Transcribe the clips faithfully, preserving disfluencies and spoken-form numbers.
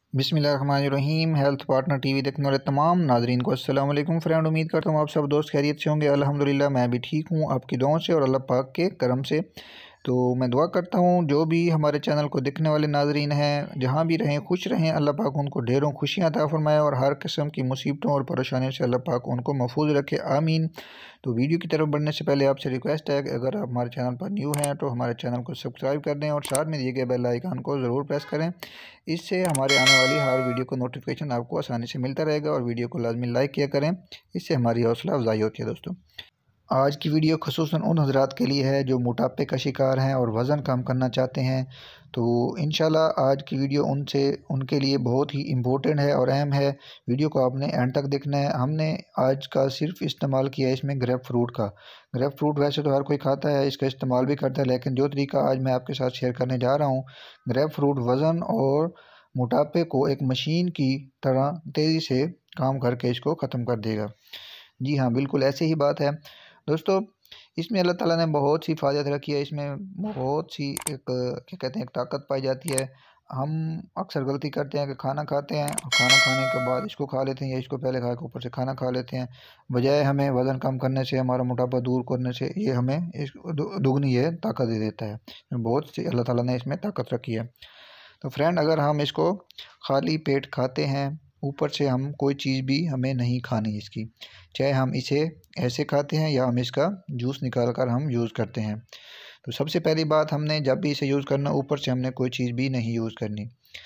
बिस्मिल्लाहिर्रहमानिर्रहीम। Health partner TV देखने वाले तमाम नाजरीन को अस्सलाम वालेकुम फ्रेंड। उम्मीद करता हूँ आप सब दोस्त खैरियत से होंगे। अल्हम्दुलिल्लाह मैं भी ठीक हूँ आपकी दुआओं से और अल्लाह पाक के करम से। तो मैं दुआ करता हूँ जो भी हमारे चैनल को देखने वाले नाजरीन हैं जहाँ भी रहें खुश रहें, अल्लाह पाक उनको ढेरों खुशियाँ अता फरमाए और हर किस्म की मुसीबतों और परेशानियों से अल्लाह पाक उनको महफूज रखे, आमीन। तो वीडियो की तरफ बढ़ने से पहले आपसे रिक्वेस्ट है कि अगर आप हमारे चैनल पर न्यू हैं तो हमारे चैनल को सब्सक्राइब कर दें और साथ में दिए गए बेल आइकन को ज़रूर प्रेस करें। इससे हमारे आने वाली हर वीडियो को नोटिफिकेशन आपको आसानी से मिलता रहेगा और वीडियो को लाजमी लाइक किया करें, इससे हमारी हौसला अफजाई होती है। दोस्तों, आज की वीडियो ख़ुसूसन उन हज़रात के लिए है जो मोटापे का शिकार हैं और वज़न कम करना चाहते हैं। तो इंशाल्लाह आज की वीडियो उनसे उनके लिए बहुत ही इम्पोर्टेंट है और अहम है। वीडियो को आपने एंड तक देखना है। हमने आज का सिर्फ इस्तेमाल किया है इसमें ग्रेप फ्रूट का। ग्रेप फ्रूट वैसे तो हर कोई खाता है, इसका इस्तेमाल भी करता है, लेकिन जो तरीका आज मैं आपके साथ शेयर करने जा रहा हूँ, ग्रेप फ्रूट वज़न और मोटापे को एक मशीन की तरह तेज़ी से काम करके इसको ख़त्म कर देगा। जी हाँ, बिल्कुल ऐसे ही बात है। दोस्तों, इसमें अल्लाह ताला ने बहुत सी फ़ायदे रखी है। इसमें बहुत सी एक क्या कहते हैं एक ताकत पाई जाती है। हम अक्सर गलती करते हैं कि खाना खाते हैं और खाना खाने के बाद इसको खा लेते हैं या इसको पहले खा के ऊपर से खाना खा लेते हैं, बजाय हमें वज़न कम करने से, हमारा मोटापा दूर करने से ये हमें इस दुगनी ये ताकत दे देता है। बहुत सी अल्लाह ताला ने इसमें ताकत रखी है। तो फ्रेंड, अगर हम इसको खाली पेट खाते हैं, ऊपर से हम कोई चीज़ भी हमें नहीं खानी इसकी, चाहे हम इसे ऐसे खाते हैं या हम इसका जूस निकाल कर हम यूज़ करते हैं। तो सबसे पहली बात, हमने जब भी इसे यूज़ करना, ऊपर से हमने कोई चीज़ भी नहीं यूज़ करनी।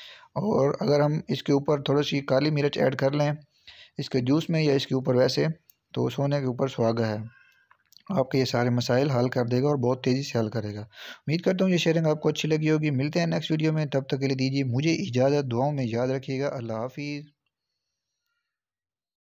और अगर हम इसके ऊपर थोड़ी सी काली मिर्च ऐड कर लें इसके जूस में या इसके ऊपर वैसे, तो सोने के ऊपर सुहागा है, आपके ये सारे मसाइल हल कर देगा और बहुत तेज़ी से हल करेगा। उम्मीद करता हूँ ये शेयरिंग आपको अच्छी लगी होगी। मिलते हैं नेक्स्ट वीडियो में, तब तक के लिए दीजिए मुझे इजाज़त। दुआओं में याद रखिएगा। अल्लाह हाफिज़।